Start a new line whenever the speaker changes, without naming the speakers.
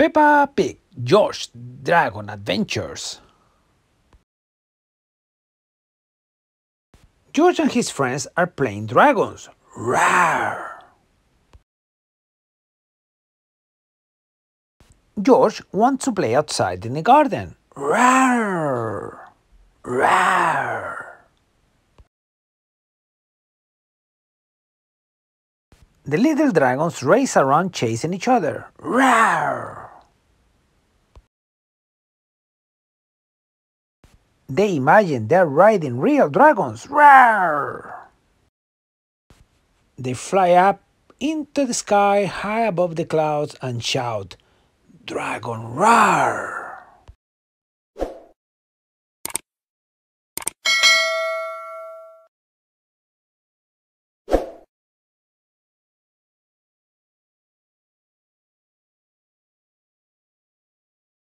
Peppa Pig, George, Dragon Adventures. George and his friends are playing dragons. Rawr! George wants to play outside in the garden. Rawr! Rawr! The little dragons race around chasing each other. Rawr! They imagine they're riding real dragons. Rawr! They fly up into the sky high above the clouds and shout, "Dragon roar!"